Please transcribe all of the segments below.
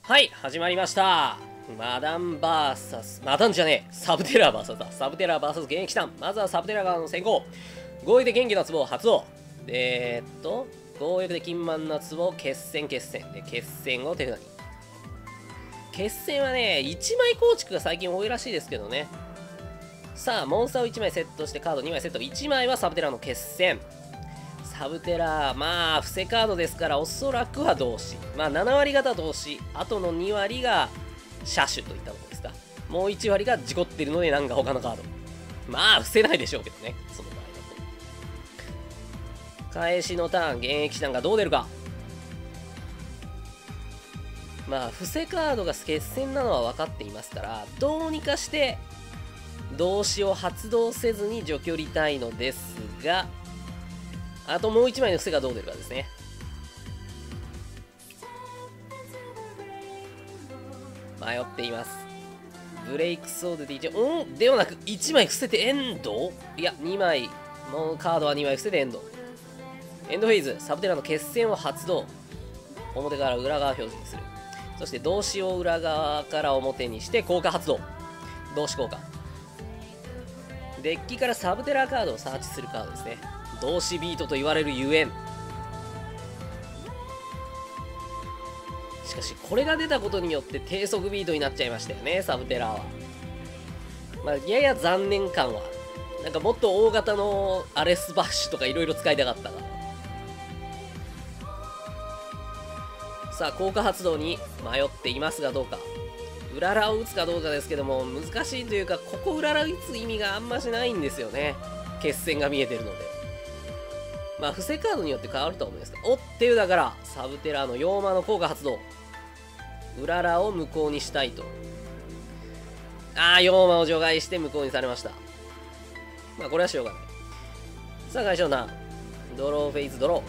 はい、始まりました。マダン VS、マダンじゃねえ、サブテラー VS だ。サブテラー VS 現役チタン。まずはサブテラー側の先行。合意で元気な壺を発動。合意で金満な壺、決戦。で、決戦を手札に。決戦はね、1枚構築が最近多いらしいですけどね。さあ、モンスターを1枚セットして、カード2枚セット。1枚はサブテラーの決戦。サブテラー、まあ、伏せカードですから、おそらくは動詞。まあ、7割方動詞。あとの2割が車種といったところですか。もう1割が事故ってるので、なんか他のカード。まあ、伏せないでしょうけどね。その場合だと。返しのターン、現役手段がどう出るか。まあ、伏せカードが決戦なのは分かっていますから、どうにかして、動詞を発動せずに除去りたいのですが、あともう1枚の伏せがどう出るかですね。迷っています。ブレイクソードでではなく1枚伏せてエンド。いや、2枚、もうカードは2枚伏せてエンド。エンドフェーズ、サブテラの決戦を発動。表から裏側表示にする。そして動詞を裏側から表にして効果発動。動詞効果。デッキからサブテラーカードをサーチするカードですね。動詞ビートと言われるゆえん。しかしこれが出たことによって低速ビートになっちゃいましたよね、サブテラーは。まあやや残念感は。なんかもっと大型のアレスバッシュとかいろいろ使いたかったが。さあ効果発動に迷っていますがどうか。うららを打つかどうかですけども、難しいというか、ここうらら打つ意味があんましないんですよね。決戦が見えてるので。まあ、伏せカードによって変わると思うんですが、おっていうだから、サブテラーのヨーマの効果発動。うららを無効にしたいと。ヨーマを除外して無効にされました。まあ、これはしょうがない。さあ、返しのターン。ドローフェイズドロー。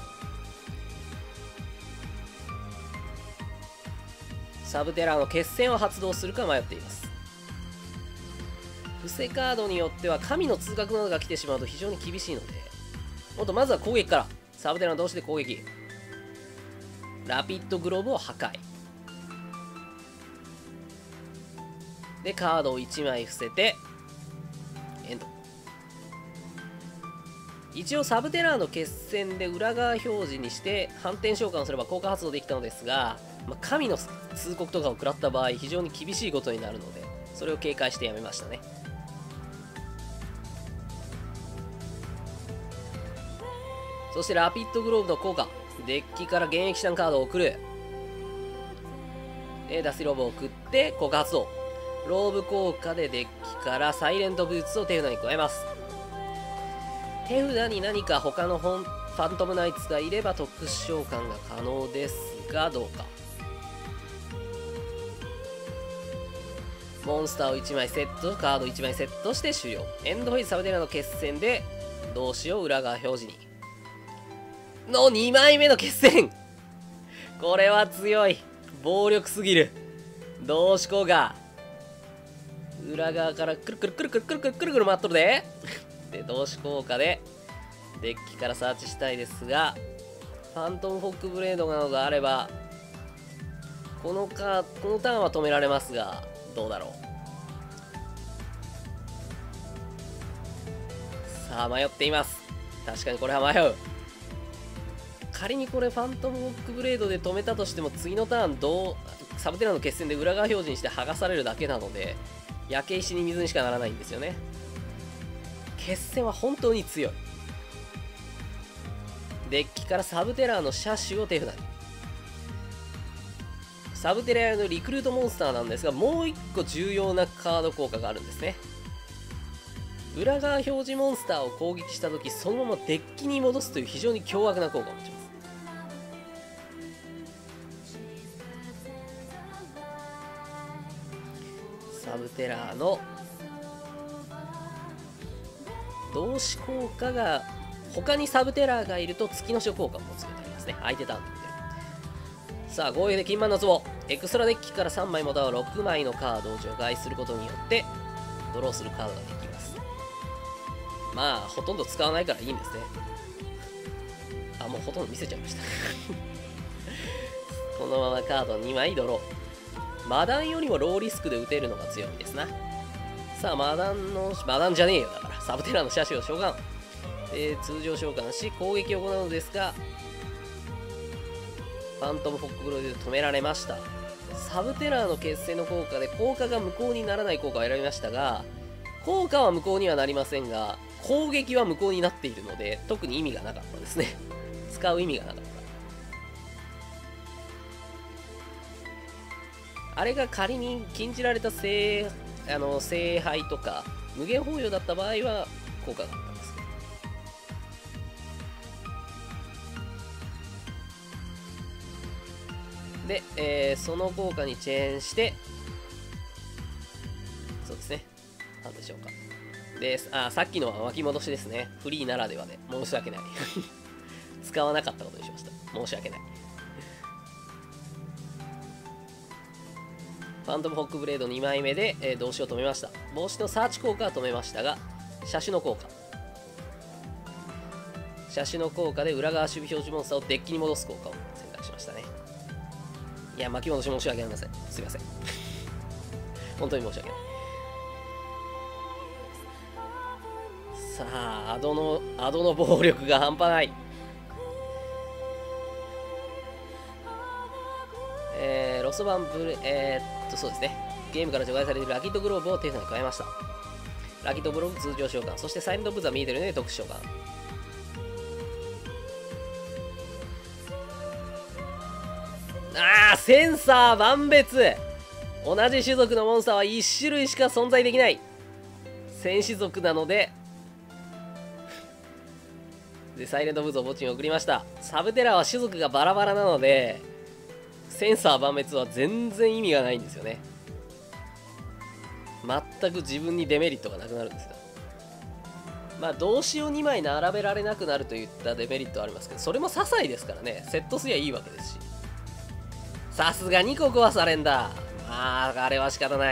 サブテラーの決戦を発動するか迷っています。伏せカードによっては神の通覚などが来てしまうと非常に厳しいので、まずは攻撃から。サブテラー同士で攻撃。ラピッドグローブを破壊。で、カードを1枚伏せて、エンド。一応サブテラーの決戦で裏側表示にして反転召喚をすれば効果発動できたのですが、神の通告とかを食らった場合非常に厳しいことになるので、それを警戒してやめましたね。そしてラピッドグローブの効果。デッキから現役手段カードを送る。で、ダスティローブを送って効果発動。ローブ効果でデッキからサイレントブーツを手札に加えます。手札に何か他のファントムナイツがいれば特殊召喚が可能ですが、どうか。モンスターを1枚セット、カード1枚セットして終了。エンドフェイズサブテラーの決戦で動詞を裏側表示に。の2枚目の決戦。これは強い。暴力すぎる。動詞効果。裏側からくるくるくるくるくるくるくるくる回っとるで。で、動詞効果でデッキからサーチしたいですが、ファントムフォックブレードなどがあれば、このターンは止められますが、どうだろう。さあ、迷っています。確かにこれは迷う。仮にこれファントムフォックブレードで止めたとしても、次のターンサブテラーの決戦で裏側表示にして剥がされるだけなので、焼け石に水にしかならないんですよね。決戦は本当に強い。デッキからサブテラーの車種を手札に。サブテラーのリクルートモンスターなんですが、もう1個重要なカード効果があるんですね。裏側表示モンスターを攻撃した時、そのままデッキに戻すという非常に凶悪な効果を持ちます。サブテラーの動詞効果が、他にサブテラーがいると月の書効果を持つようになりますね。相手ターンと見てる。さあ、合意で金満の壺。エクストラデッキから3枚または6枚のカードを除外することによってドローするカードができます。まあ、ほとんど使わないからいいんですね。もうほとんど見せちゃいました。 このままカード2枚ドロー。マダンよりもローリスクで打てるのが強みですな。さあ、マダンじゃねえよ。だから、サブテラーの車種を召喚。通常召喚し、攻撃を行うのですが、ファントムフォックブローで止められました。サブテラーの決戦の効果で、効果が無効にならない効果を選びましたが、効果は無効にはなりませんが、攻撃は無効になっているので、特に意味がなかったですね。使う意味がなかった。あれが仮に禁じられた聖杯とか無限包容だった場合は効果があったんですけど。で、その効果にチェーンして、そうですね。なんでしょうか。で、さっきのは巻き戻しですね。フリーならではで。申し訳ない。使わなかったことにしました。申し訳ない。ファントムホックブレード2枚目で、動詞を止めました。帽子のサーチ効果は止めましたが、車種の効果。車種の効果で裏側守備表示モンスターをデッキに戻す効果を選択しましたね。いや、巻き戻し申し訳ありません。すいません。本当に申し訳ない。さあ、アドの暴力が半端ない。ロストバンブレ、そうですね。ゲームから除外されているラキッドグローブを手札に加えました。ラキッドグローブ通常召喚、そしてサイレントブザー見えてるので特殊召喚。センサー万別。同じ種族のモンスターは1種類しか存在できない。戦士族なので、サイレントブザーを墓地に送りました。サブテラーは種族がバラバラなので、センサー万滅は全然意味がないんですよね。全く自分にデメリットがなくなるんですよ。まあ動詞を2枚並べられなくなるといったデメリットはありますけど、それも些細ですからね。セットすりゃいいわけですし。さすがにここはされんだ。まああれは仕方ない。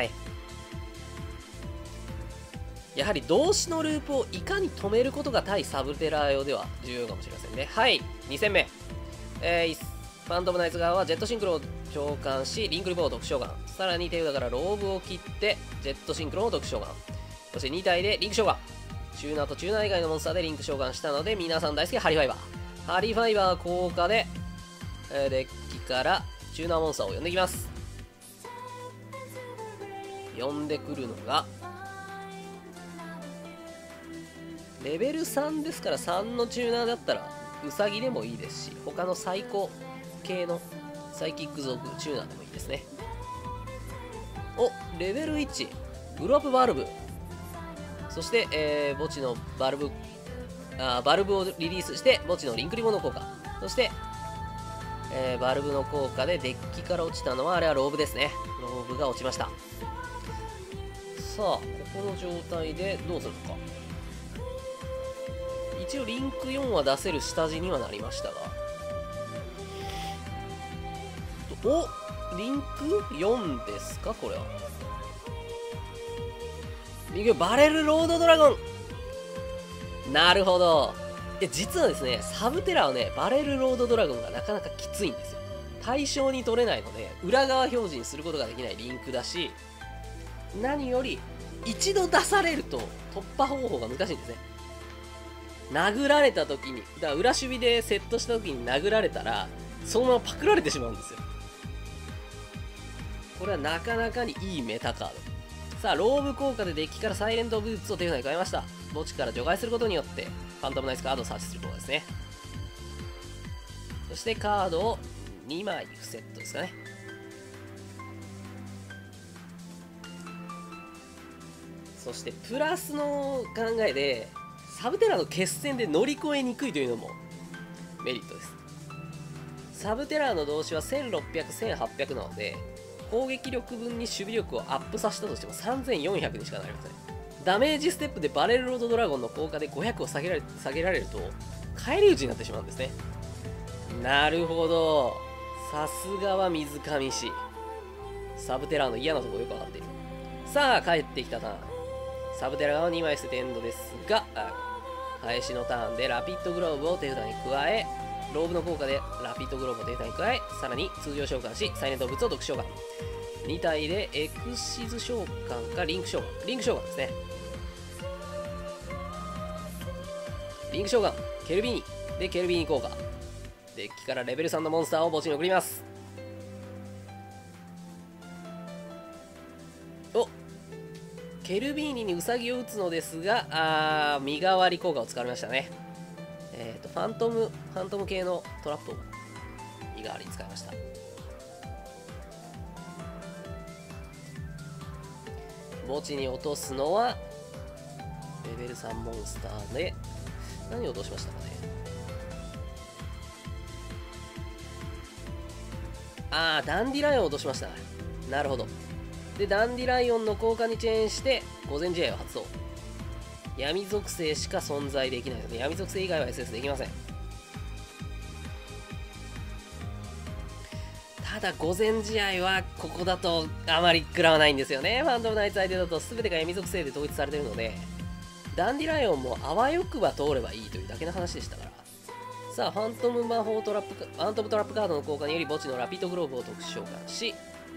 やはり動詞のループをいかに止めることが対サブテラー用では重要かもしれませんね。はい、2戦目。ファントムナイツ側はジェットシンクロを召喚し、リンクリボーを特殊召喚。さらに手札からローブを切って、ジェットシンクロを特殊召喚。そして2体でリンク召喚。チューナーとチューナー以外のモンスターでリンク召喚したので、皆さん大好きハリファイバー。ハリファイバー効果で、デッキからチューナーモンスターを呼んできます。呼んでくるのが、レベル3ですから3のチューナーだったらウサギでもいいですし、他の最高系のサイキック族チューナーでもいいですね。お、レベル1グロープバルブ。そして、墓地のバルブをリリースして墓地のリンクリボの効果。そして、バルブの効果でデッキから落ちたのはあれはローブですね。ローブが落ちました。さあ、ここの状態でどうするのか。一応リンク4は出せる下地にはなりましたが、お、リンク4ですか。これはリンクバレルロードドラゴン。なるほど。実はですね、サブテラはね、バレルロードドラゴンがなかなかきついんですよ。対象に取れないので裏側表示にすることができないリンクだし、何より一度出されると突破方法が難しいんですね。殴られた時に、だから裏守備でセットした時に殴られたらそのままパクられてしまうんですよ。これはなかなかにいいメタカード。さあ、ローブ効果でデッキからサイレントブーツを手札に変えました。墓地から除外することによってファントムナイツカードをサーチする効果ですね。そしてカードを2枚フセットですかね。そしてプラスの考えでサブテラの決戦で乗り越えにくいというのもメリットです。サブテラの動詞は1600、1800なので、攻撃力分に守備力をアップさせたとしても3400にしかなりません。ダメージステップでバレルロードドラゴンの効果で500を下げられると返り討ちになってしまうんですね。なるほど、さすがは水上氏。サブテラの嫌なところよくわかっている。さあ、帰ってきたターン。サブテラ側を2枚捨ててエンドですが、返しのターンでラピッドグローブを手札に加え、 ローブの効果でラピッドグローブをデータに加え、さらに通常召喚し、サイレントブーツを特殊召喚。2体でエクシズ召喚かリンク召喚。リンク召喚ですね。リンク召喚、ケルビーニ。で、ケルビーニ効果。デッキからレベル3のモンスターを墓地に送ります。お、ケルビーニにウサギを打つのですが、身代わり効果を使われましたね。ファントム系のトラップを身代わりに使いました。墓地に落とすのはレベル3モンスターで、何を落としましたかね。ダンディライオンを落としました。なるほど。で、ダンディライオンの効果にチェーンして御前試合を発動。闇属性しか存在できないので、闇属性以外は SS できません。ただ、御前試合はここだとあまり食らわないんですよね。ファントムナイツ相手だと全てが闇属性で統一されているので、ダンディライオンもあわよくば通ればいいというだけの話でしたから。さあ、ファントムトラップカードの効果により墓地のラピッドグローブを特殊召喚し、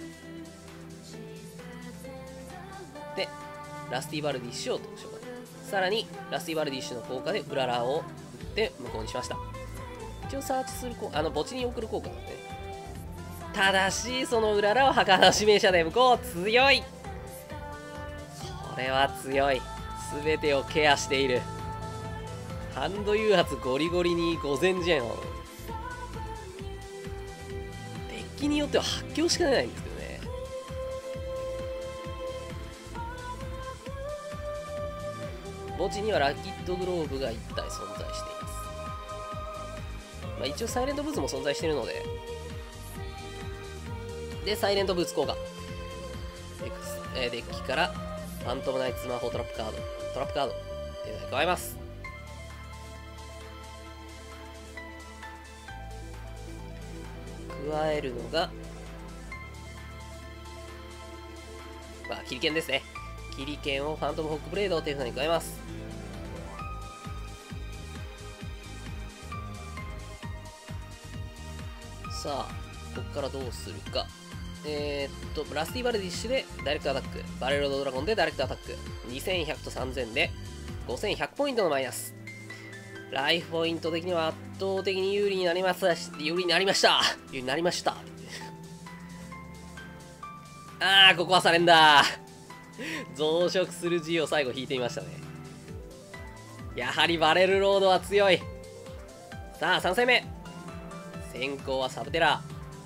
で、ラスティバルディッシュを特殊召喚。さらに、ラスティバルディッシュの効果でウララを打って無効にしました。一応サーチする墓地に送る効果なんでね。ただし、そのウララは墓の指名者で無効。強い。これは強い。すべてをケアしている。ハンド誘発ゴリゴリに御前試合のデッキによっては発狂しかねないんですけどね。墓地にはラキッドグローブが1体存在しています。一応サイレントブーツも存在しているので、でサイレントブーツ効果、デッキからファントムナイツ魔法トラップカードっていうのに加えます。加えるのが、キリケンですね。キリケンをファントムホックブレードというふうに加えます。さあ、ここからどうするか。ラスティバルディッシュでダイレクトアタック、バレロードドラゴンでダイレクトアタック、2100と3000で5100ポイントのマイナス。ライフポイント的には圧倒的に有利になりました。ここはサレンダー。増殖する G を最後引いてみましたね。やはりバレルロードは強い。さあ、3戦目。先行はサブテラ。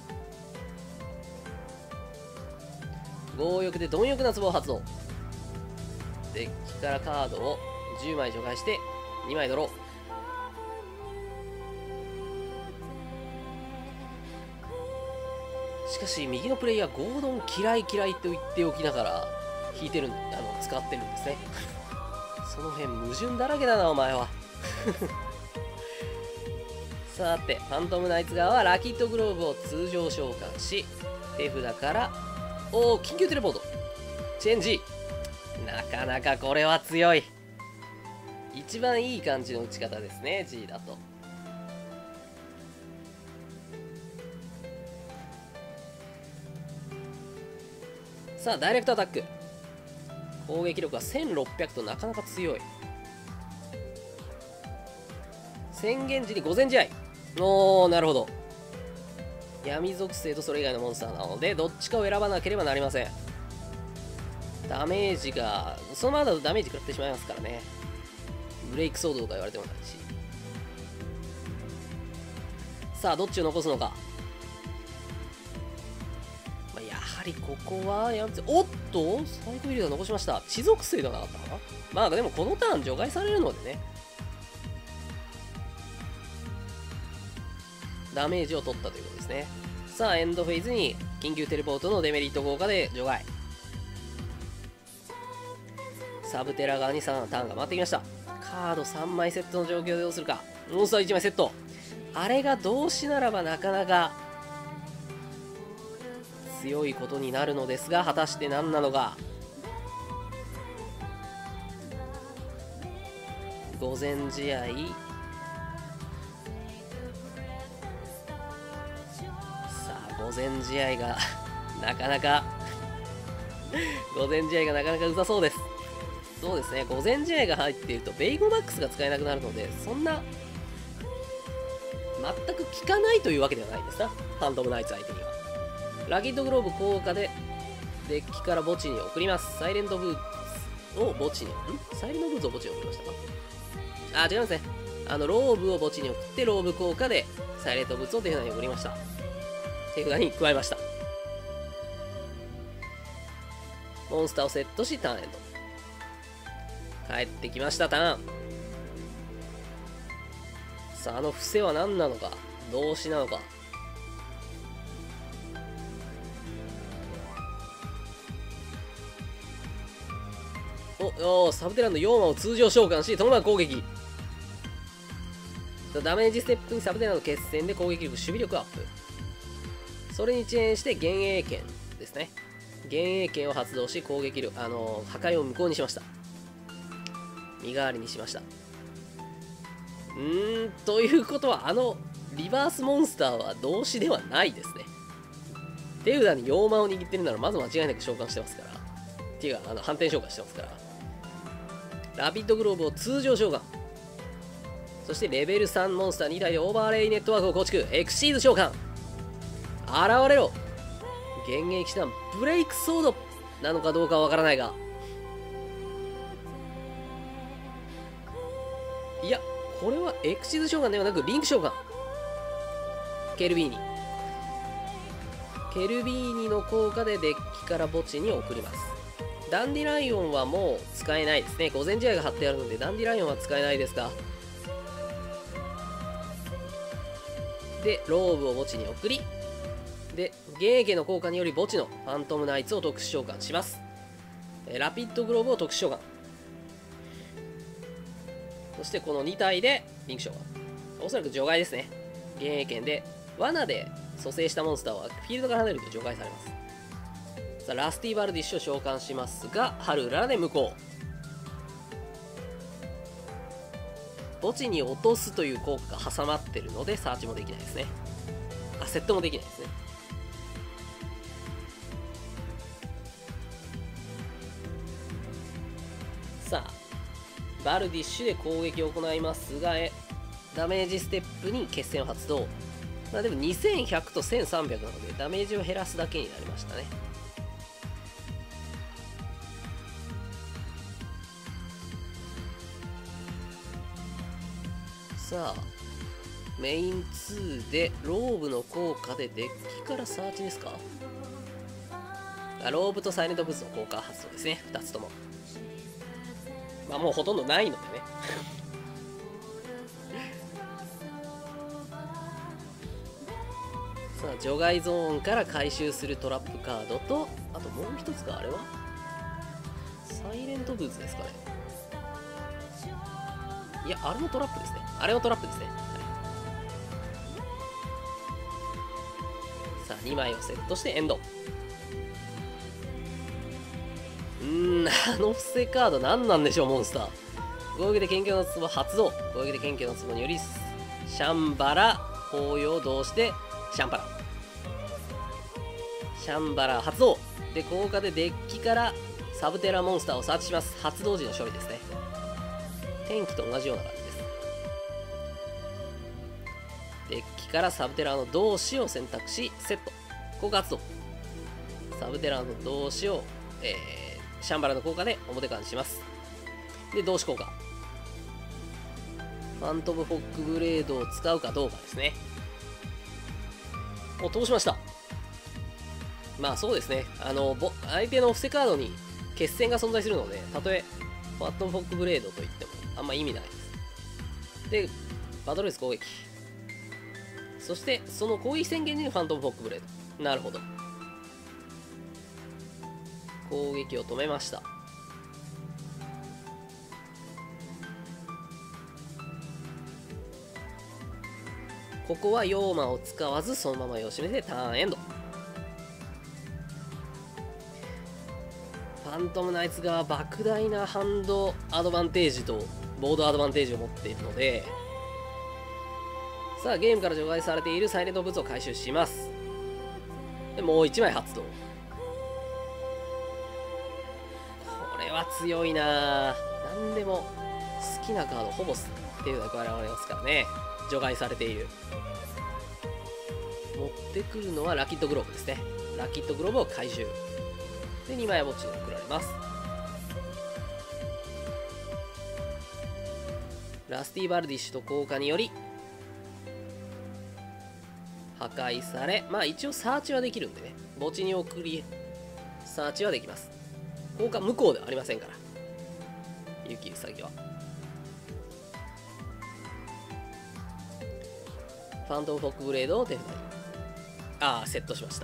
強欲で貪欲な壺を発動。デッキからカードを10枚除外して2枚ドロー。しかし右のプレイヤーゴードン嫌いと言っておきながら引いてる使ってるんですね。その辺矛盾だらけだなお前は。さて、ファントムナイツ側はラキッドグローブを通常召喚し、手札から緊急テレポートチェンジ。なかなかこれは強い。一番いい感じの打ち方ですね、 G だと。さあ、ダイレクトアタック。攻撃力は1600となかなか強い。宣言時に御前試合。なるほど。闇属性とそれ以外のモンスターなので、どっちかを選ばなければなりません。ダメージが、そのままだとダメージ食らってしまいますからね。ブレイクソードとか言われてもないし。さあ、どっちを残すのか。やはりここはおっとサイコビルダー残しました。地属性ではなかったかな。でもこのターン除外されるのでね、ダメージを取ったということですね。さあ、エンドフェイズに緊急テレポートのデメリット効果で除外。サブテラ側にターンが回ってきました。カード3枚セットの状況でどうするか。モンスター1枚セット。あれが同志ならばなかなか強いことになるのですが、果たして何なのか。御前試合前試合がなかなか午前試合がなかなかうざそうです。そうですね、午前試合が入っているとベイゴマックスが使えなくなるので、そんな全く効かないというわけではないんですな、ファントムナイツ相手には。ラキッドグローブ効果でデッキから墓地に送ります。サイレントブーツを墓地に、サイレントブーツを墓地に送りましたか。違いますね。ローブを墓地に送って、ローブ効果でサイレントブーツを手札に送りました。手札に加えました。モンスターをセットし、ターンエンド。帰ってきました、ターン。さあ、伏せは何なのか、動詞なのか。サブテランのヨーマを通常召喚し、そのまま攻撃。ダメージステップにサブテランの決戦で攻撃力、守備力アップ。それに遅延して幻影剣ですね。幻影剣を発動し、攻撃力、破壊を無効にしました。身代わりにしました。ということは、リバースモンスターは動詞ではないですね。手札にヨーマを握ってるなら、まず間違いなく召喚してますから。っていうか、反転召喚してますから。ラピッドグローブを通常召喚。そしてレベル3モンスター2体でオーバーレイネットワークを構築。エクシーズ召喚。現れろ。幻影騎士団ブレイクソードなのかどうかはわからないが。いや、これはエクシーズ召喚ではなくリンク召喚。ケルビーニ。ケルビーニの効果でデッキから墓地に送ります。ダンディライオンはもう使えないですね。午前試合が貼ってあるのでダンディライオンは使えないですが。で、ローブを墓地に送り、で、ゲーゲの効果により墓地のファントムナイツを特殊召喚します。ラピッドグローブを特殊召喚。そしてこの2体でリンク召喚。おそらく除外ですね。幻影剣で罠で蘇生したモンスターはフィールドから離れると除外されます。さあ、ラスティバルディッシュを召喚しますが、ハルウララで無効。墓地に落とすという効果が挟まってるので、サーチもできないですね。セットもできないですね。さあ、バルディッシュで攻撃を行いますが、ダメージステップに決戦を発動。でも2100と1300なので、ダメージを減らすだけになりましたね。さあ、メイン2でローブの効果でデッキからサーチですか。ローブとサイレントブーツの効果発動ですね、2つとも。もうほとんどないのでね。さあ、除外ゾーンから回収するトラップカードと、あともう一つか、あれはサイレントブーツですかね。いや、あれもトラップですね。あれもトラップですね。はい、さあ、2枚をセットしてエンド。伏せカード何なんでしょう、モンスター。攻撃で研究の壺発動。攻撃で研究の壺により、シャンバラ、紅葉同士で、シャンバラ。シャンバラ発動。で、効果でデッキからサブテラモンスターをサーチします。発動時の処理ですね。天気と同じような感じです。デッキからサブテラの同士を選択し、セット。効果発動。サブテラの同士を、シャンバラの効果で表側にします。で、同士効果。ファントムフォックブレードを使うかどうかですね。通しました。そうですね。相手の伏せカードに決戦が存在するので、たとえファントムフォックブレードといってもあんま意味ないです。で、バトルレース攻撃。そして、その攻撃宣言にファントムフォックブレード。なるほど。攻撃を止めました。ここはヨーマを使わずそのまま様子見でターンエンド。ファントムナイツ側は莫大なハンドアドバンテージとボードアドバンテージを持っているので、さあゲームから除外されているサイレントブーツを回収します。 でもう1枚発動。これは強いな。何でも好きなカードほぼっていうのが加えられますからね。除外されている。持ってくるのはラキッドグローブですね。ラキッドグローブを回収で2枚墓地に送られます。ラスティバルディッシュと効果により破壊され、まあ一応サーチはできるんでね、墓地に送りサーチはできます。効果無効ではありませんから、雪うさぎは。ファントムフォックブレードを手札にセットしました。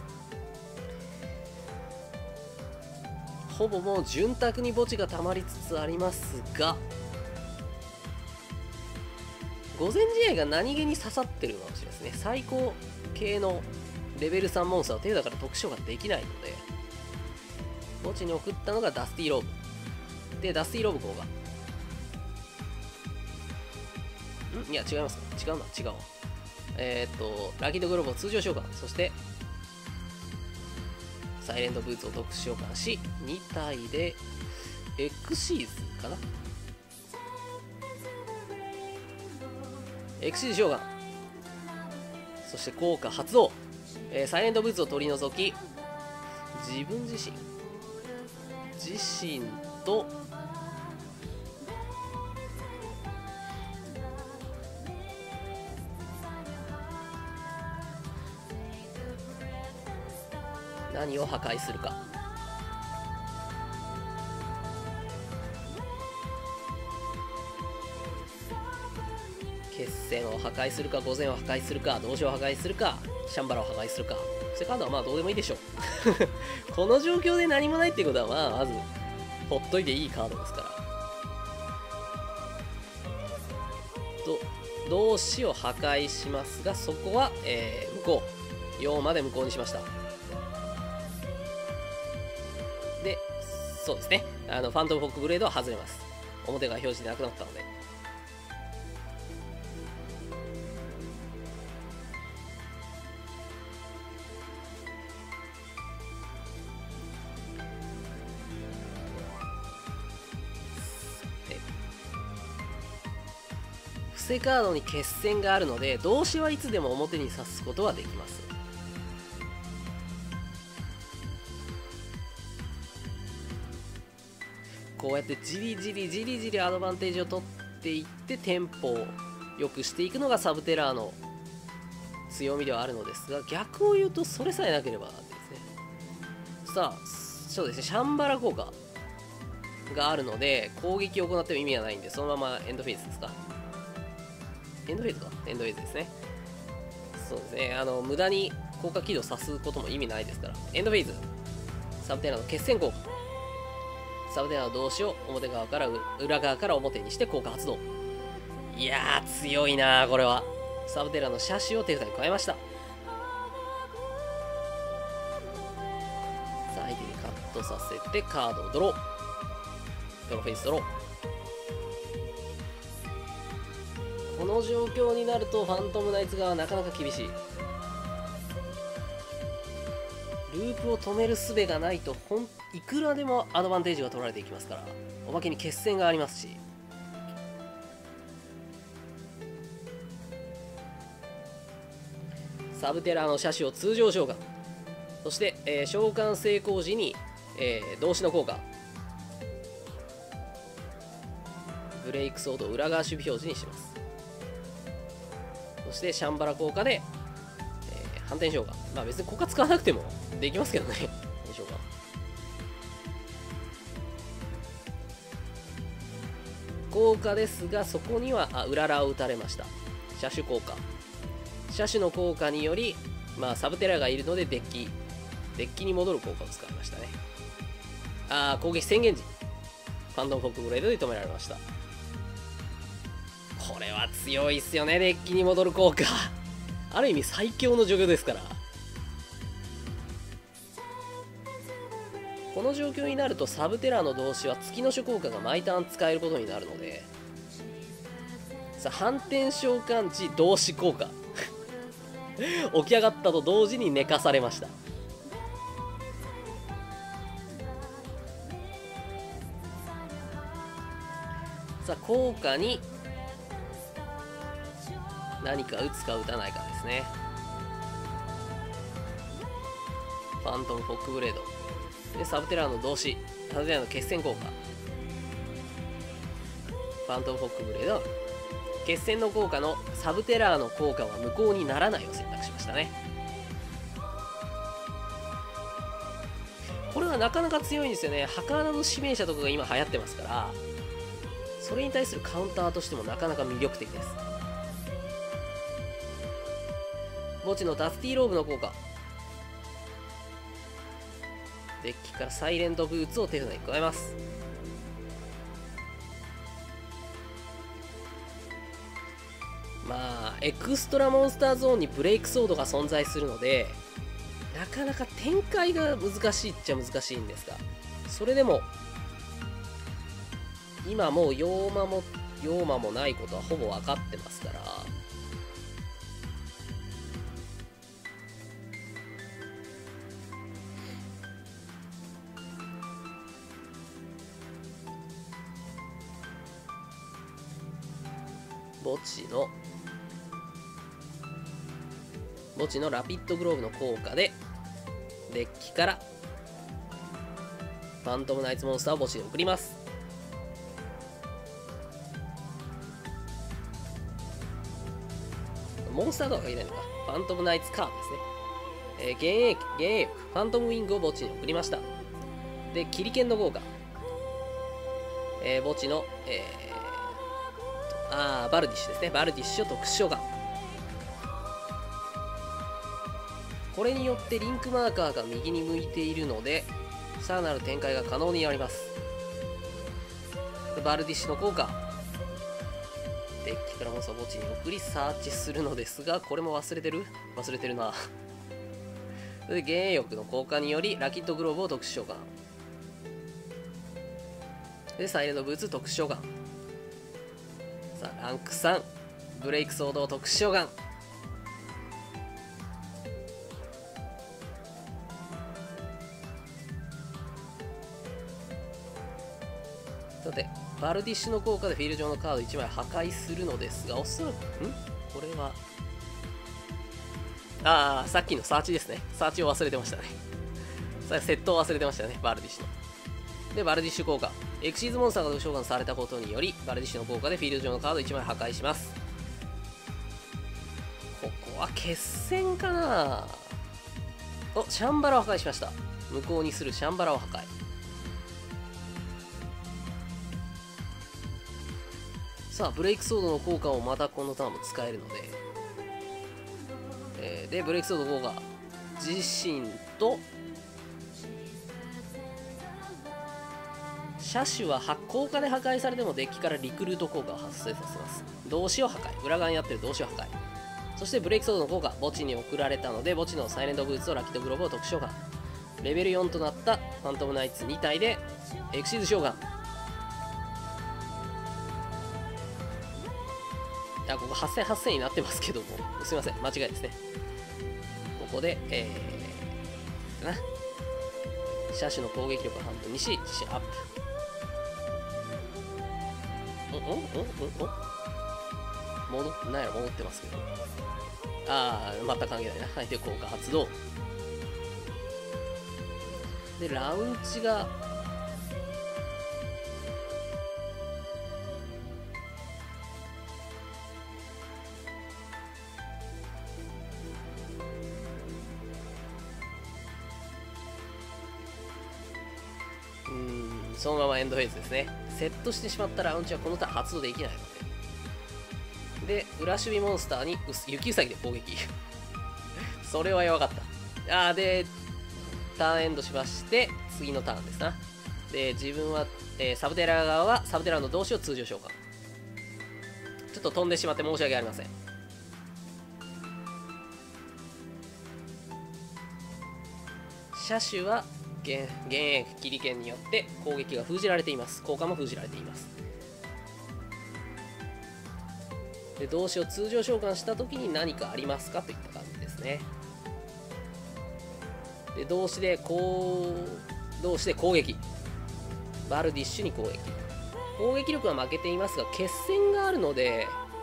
ほぼもう潤沢に墓地が溜まりつつありますが、御前試合が何気に刺さってるかもしれないですね。最高系のレベル3モンスターは手札から特殊ができないので、墓地に送ったのがダスティローブで、ダスティローブ効果いや違いますか、違うな、違うわ。ラキッドグローブを通常召喚、そしてサイレントブーツを特殊召喚し、2体でエクシーズかな、エクシーズ召喚、そして効果発動、サイレントブーツを取り除き、自分自身と何を破壊するか。決戦を破壊するか、御前を破壊するか、同志を破壊するか、シャンバラを破壊するか。セカンドはまあどうでもいいでしょう。この状況で何もないっていうことは、まあまずほっといていいカードですから。同志を破壊しますが、そこは、無効。4まで無効にしました。で、そうですね。ファントムフォックブレードは外れます。表が表示でなくなったので。伏せカードに決戦があるので、動詞はいつでも表に指すことはできます。こうやってじりじりアドバンテージを取っていってテンポを良くしていくのがサブテラーの強みではあるのですが、逆を言うとそれさえなければですね。さあ、そうですね、シャンバラ効果があるので攻撃を行っても意味がないんで、そのままエンドフェイズですか。エンドフェイズか、エンドフェイズですね。そうですね、無駄に効果起動さすことも意味ないですから、エンドフェイズ、サブテラーの決戦効果、サブテラーの動詞を表側から裏側から表にして効果発動。いやー強いなー。これはサブテラーの車種を手札に加えました。さあ相手にカットさせてカードをドロー、ドローフェイスドロー。この状況になるとファントムナイツ側はなかなか厳しい。ループを止める術がないといくらでもアドバンテージが取られていきますから、おまけに決戦がありますし、サブテラーの車種を通常召喚、そして、召喚成功時に、動詞の効果、ブレイクソードを裏側守備表示にします。そしてシャンバラ効果で、反転召喚、まあ別に効果使わなくてもできますけどね。何召喚効果ですが、そこにはうららを打たれました。車種効果、車種の効果により、まあ、サブテラがいるのでデッキに戻る効果を使いましたね。攻撃宣言時ファントムフォックブレードで止められました。これは強いっすよね、デッキに戻る効果。ある意味最強の状況ですから。この状況になるとサブテラの動詞は月の種効果が毎ターン使えることになるので、さあ反転召喚時動詞効果起き上がったと同時に寝かされました。 さあ効果に何か打つか打たないかですね。ファントムフォックブレードでサブテラーの動詞、サブテラーの決戦効果、ファントムフォックブレード、決戦の効果のサブテラーの効果は無効にならないを選択しましたね。これはなかなか強いんですよね。ハカーナの指名者とかが今流行ってますから、それに対するカウンターとしてもなかなか魅力的です。墓地のダスティローブの効果、デッキからサイレントブーツを手札に加えます。まあエクストラモンスターゾーンにブレイクソードが存在するので、なかなか展開が難しいっちゃ難しいんですが、それでも今もうヨーマもないことはほぼ分かってますから、墓地のラピッドグローブの効果でデッキからファントムナイツモンスターを墓地に送ります。モンスターとは限らないのか。ファントムナイツカードですね。現役ファントムウィングを墓地に送りました。でキリケンの効果、墓地の、バルディッシュですね。バルディッシュを特殊召喚。これによってリンクマーカーが右に向いているので、さらなる展開が可能になります。バルディッシュの効果、デッキからモンスターを墓地に送りサーチするのですが、これも忘れてるな。それで幻影翼の効果によりラキッドグローブを特殊召喚。でサイレントブーツ特殊召喚。さあランク3ブレイクソードを特殊召喚。さてバルディッシュの効果でフィールド上のカード1枚破壊するのですが、おそらくこれはさっきのサーチですね。サーチを忘れてましたね。セットを忘れてましたね、バルディッシュの。でバルディッシュ効果、エクシーズモンスターが召喚されたことによりバルディッシュの効果でフィールド上のカード1枚破壊します。ここは決戦かな。シャンバラを破壊しました。無効にするシャンバラを破壊。さあブレイクソードの効果をまたこのターンも使えるので、でブレイクソード効果自身と車種は効果で破壊されてもデッキからリクルート効果を発生させます。動詞を破壊、裏側になっている動詞を破壊。そしてブレイクソードの効果、墓地に送られたので墓地のサイレントブーツとラキッドグローブを特殊召喚。レベル4となったファントムナイツ2体でエクシーズ召喚。ここ8000になってますけども、すいません、間違いですね。ここで、車種の攻撃力を半分にし、自信アップ。なんやら戻ってますけど。全く関係ないな。はい、で、効果発動。で、ラウンチが、そのままエンドフェーズですね。セットしてしまったラウンチはこのターン発動できないので。で、裏守備モンスターに雪うさぎで攻撃。それはやばかった。で、ターンエンドしまして、次のターンですな。で、自分は、サブテラ側はサブテラの動詞を通常召喚。ちょっと飛んでしまって申し訳ありません。車種は現役切り剣によって攻撃が封じられています。効果も封じられています。で動詞を通常召喚した時に何かありますかといった感じですね。で動詞で攻撃、バルディッシュに攻撃、 攻撃力は負けていますが決戦があるので、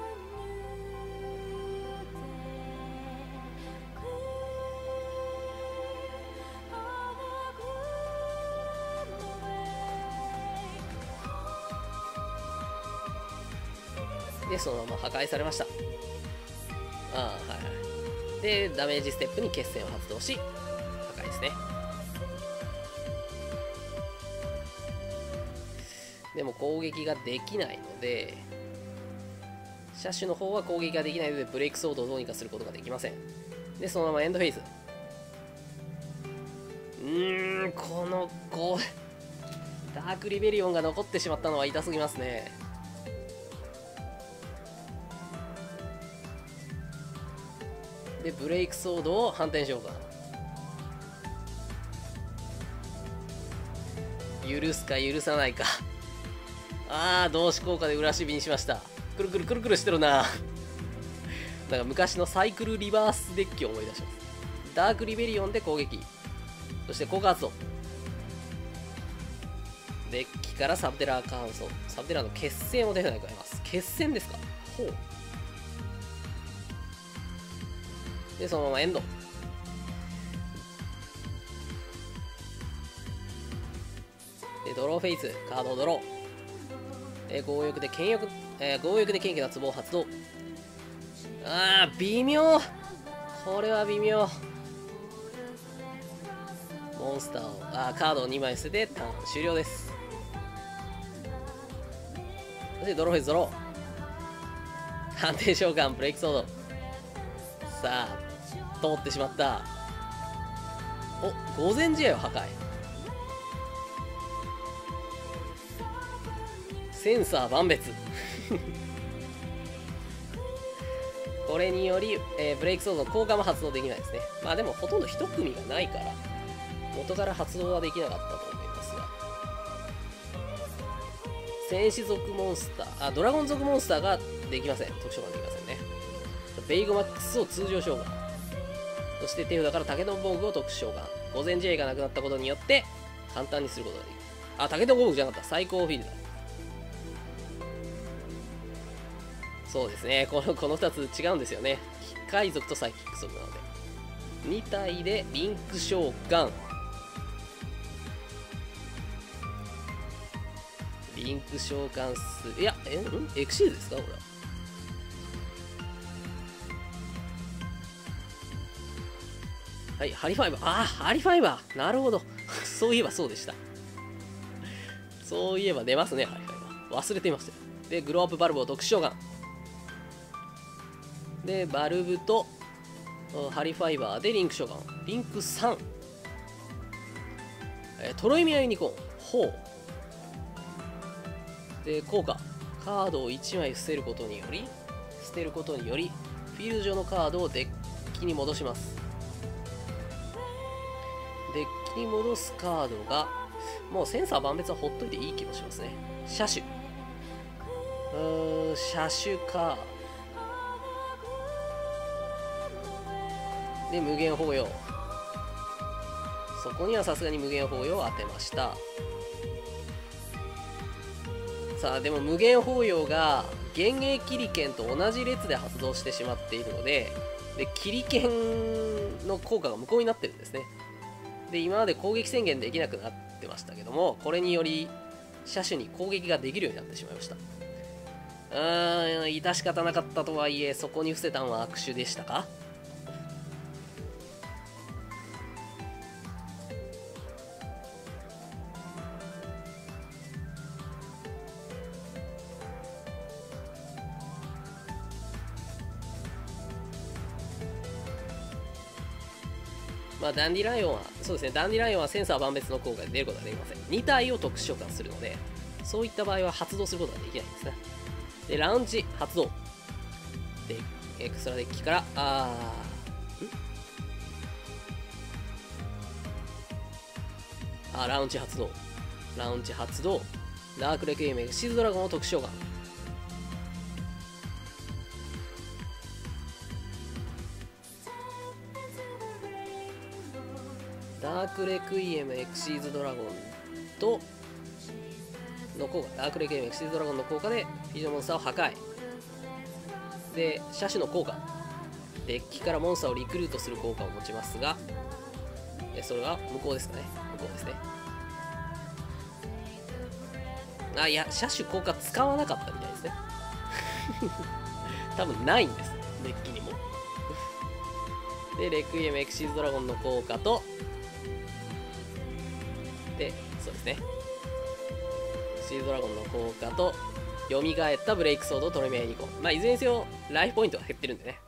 でそのまま破壊されました。はいはい。でダメージステップに決戦を発動し破壊ですね。でも攻撃ができないので、車種の方は攻撃ができないのでブレイクソードをどうにかすることができません。でそのままエンドフェイズ。このダークリベリオンが残ってしまったのは痛すぎますね。でブレイクソードを反転しようか。許すか許さないか。同志効果で裏守備にしました。くるくるくるくるしてるな。なんか昔のサイクルリバースデッキを思い出します。ダークリベリオンで攻撃、そして効果発動。デッキからサブテラー乾燥、サブテラーの決戦を手札に加えます。決戦ですか。ほう。でそのままエンド。でドローフェイス、カードをドロー。強欲で剣欲、強欲で剣気脱帽発動。微妙。これは微妙。モンスターをカードを2枚捨ててターン終了です。そしてドローフェイスドロー。判定召喚ブレイクソード。さあ通ってしまった。御前試合を破壊。センサー万別。これにより、ブレイクソードの効果も発動できないですね。まあでもほとんど1組がないから元から発動はできなかったと思いますが、戦士族モンスター、ドラゴン族モンスターができません。特殊版できませんね。ベイゴマックスを通常召喚、そして手札から竹の防具を特殊召喚。午前試合がなくなったことによって簡単にすることができる。竹の防具じゃなかった、最高フィールドだ。そうですね、この2つ違うんですよね。機械族とサイキック族なので。2体でリンク召喚。リンク召喚数、いや、エクシーズですかこれは。はい、ハリファイバー。ハリファイバー。なるほど。そういえばそうでした。そういえば出ますね、ハリファイバー。忘れていましたよ。で、グローアップバルブを特殊召喚。で、バルブとハリファイバーでリンク召喚。リンク3。トロイミアユニコーン。ほう。で、効果。カードを1枚捨てることにより、フィールド上のカードをデッキに戻します。デッキに戻すカードが、もうセンサー万別はほっといていい気もしますね。車種。車種か。で、無限包容。そこにはさすがに無限包容を当てました。さあ、でも無限包容が幻影キリケンと同じ列で発動してしまっているので、キリケンの効果が無効になってるんですね。で、今まで攻撃宣言できなくなってましたけども、これにより車種に攻撃ができるようになってしまいました。致し方なかったとはいえ、そこに伏せたのは悪手でしたか。ダンディライオンは、そうですね、ダンディライオンはセンサー万別の効果で出ることができません。2体を特殊召喚するので、そういった場合は発動することができないんですね。で、ラウンジ発動。で、エクストラデッキから、ラウンジ発動。ダークレクイエムエクシーズドラゴンを特殊召喚。ダークレクイエムエクシーズドラゴンとの効果、ダークレクイエムエクシーズドラゴンの効果でフィージョンモンスターを破壊。で、車種の効果、デッキからモンスターをリクルートする効果を持ちますが、それが無効ですかね。無効ですね。あ、いや、車種効果使わなかったみたいですね。多分ないんです、デッキにも。で、レクイエムエクシーズドラゴンの効果と、で、そうですね。エクシーズドラゴンの効果と、蘇ったブレイクソードトレメアニコン。まあ、いずれにせよ、ライフポイントが減ってるんでね。